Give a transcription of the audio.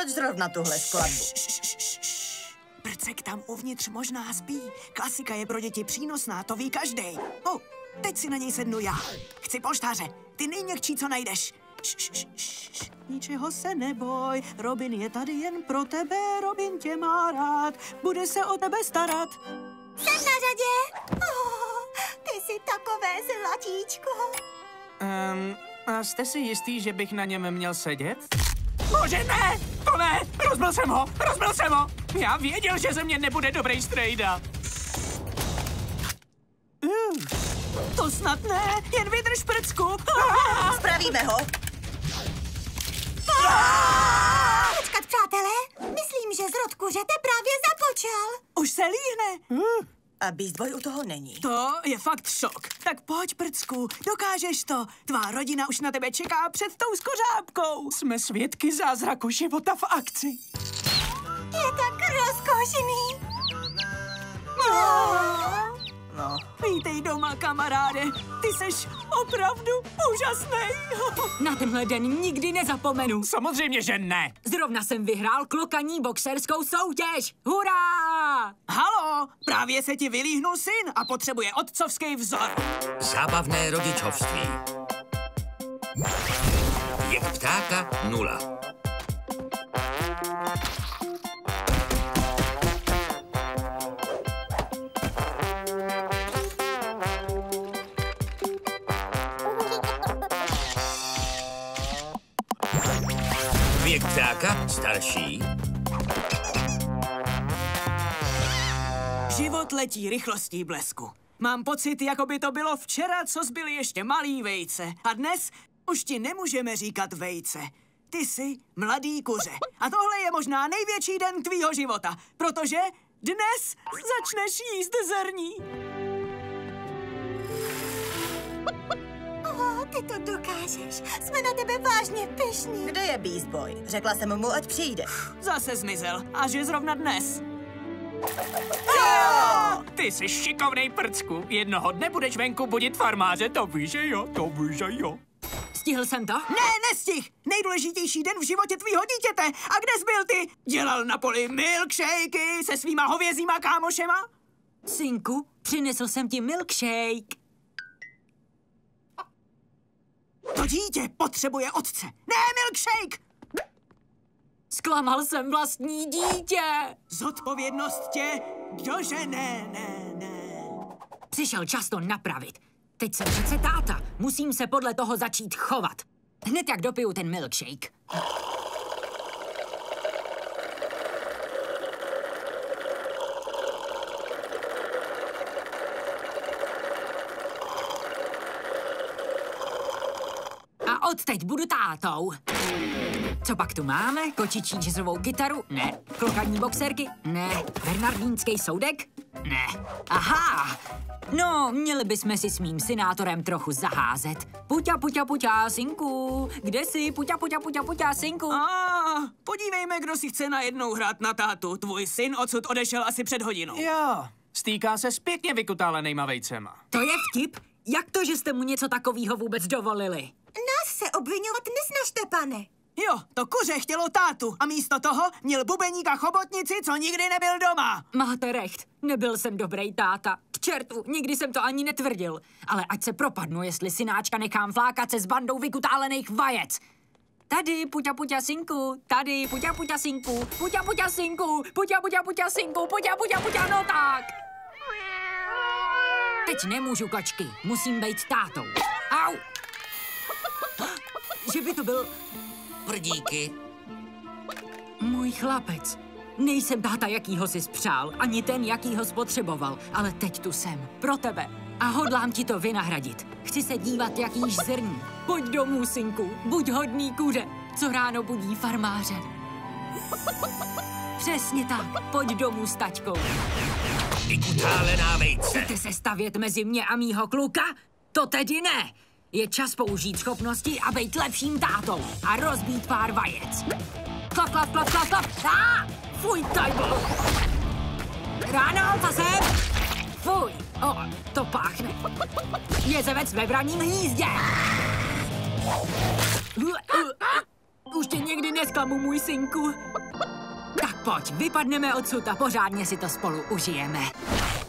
Proč zrovna tuhle skladbu? Prcek tam uvnitř možná spí. Klasika je pro děti přínosná, to ví každej. Teď si na něj sednu já. Chci polštáře, ty nejměkčí, co najdeš. Ničeho se neboj, Robin je tady jen pro tebe, Robin tě má rád, bude se o tebe starat. Jsem na řadě. Ty jsi takové zlatíčko. A jste si jistý, že bych na něm měl sedět? Bože, ne! To ne! Rozbil jsem ho! Já věděl, že ze mě nebude dobrý strejda. To snad ne, jen vydrž, Prcku. Spravíme ho. Počkat, přátelé, myslím, že zrod kuřete právě započal. Už se líhne. A Beast Boy u toho není. To je fakt šok. Tak pojď, Prcku, dokážeš to. Tvá rodina už na tebe čeká před tou skořápkou. Jsme svědky zázraku života v akci. Je tak rozkošný. No. Vítej doma, kamaráde. Ty seš opravdu úžasný. Na tenhle den nikdy nezapomenu. Samozřejmě, že ne. Zrovna jsem vyhrál klokaní boxerskou soutěž. Hurá! Halo, právě se ti vylíhnul syn a potřebuje otcovský vzor. Zábavné rodičovství. Věk ptáka 0. Věk ptáka starší. Život letí rychlostí blesku. Mám pocit, jako by to bylo včera, co zbyly ještě malý vejce. A dnes už ti nemůžeme říkat vejce. Ty jsi mladý kuře. A tohle je možná největší den tvýho života, protože dnes začneš jíst zrní. Ty to dokážeš. Jsme na tebe vážně pyšní. Kde je Beast Boy? Řekla jsem mu, ať přijde. Zase zmizel. A že zrovna dnes. Ty jsi šikovnej, Prcku. Jednoho dne budeš venku budit farmáře, to víš, že jo. Stihl jsem to? Ne, nestih! Nejdůležitější den v životě tvýho dítěte. A kde jsi byl ty? Dělal na poli milkshakey se svýma hovězíma kámošema? Synku, přinesl jsem ti milkshake. To dítě potřebuje otce. Ne, milkshake! Zklamal jsem vlastní dítě. Zodpovědnost tě dožene, ne. Přišel čas to napravit. Teď jsem přece táta. Musím se podle toho začít chovat. Hned jak dopiju ten milkshake. A odteď budu tátou. Co pak tu máme? Kočičí jazzovou kytaru? Ne. Klokaní boxerky? Ne. Bernardínský soudek? Ne. Aha! No, měli bychom si s mým synátorem trochu zaházet. Puťa, synku. Kde jsi? Puťa, synku. Podívejme, kdo si chce najednou hrát na tátu. Tvůj syn odsud odešel asi před hodinou. Jo, stýká se s pěkně vykutálenejma vejcema. To je vtip? Jak to, že jste mu něco takového vůbec dovolili? Nás se obvinovat nesnažte, pane. Jo, to kuře chtělo tátu a místo toho měl bubeníka chobotnici, co nikdy nebyl doma. Máte recht, nebyl jsem dobrý táta. K čertu, nikdy jsem to ani netvrdil. Ale ať se propadnu, jestli synáčka nechám flákat se s bandou vykutálených vajec. Tady, puťa, synku, tady, puťa, synku, puťa, synku, puťa, synku, puťa, no tak. Teď nemůžu, kočky, musím být tátou. Au! Že by to byl... Prdíky. Můj chlapec. Nejsem táta, jakýho jsi spřál, ani ten, jakýho spotřeboval, ale teď tu jsem, pro tebe. A hodlám ti to vynahradit. Chci se dívat, jak jíš zrní. Pojď domů, synku, buď hodný kuře, co ráno budí farmáře. Přesně tak, pojď domů s taťkou. Vykutálená vejce. Chcete se stavět mezi mě a mýho kluka? To tedy ne. Je čas použít schopnosti a být lepším tátou a rozbít pár vajec. Klap. Fuj, tajbol. Ráno, zase. Fuj, to páchne. Jezevec ve vraním hnízdě. Už tě někdy nezklamu, můj synku. Tak pojď, vypadneme odsud a pořádně si to spolu užijeme.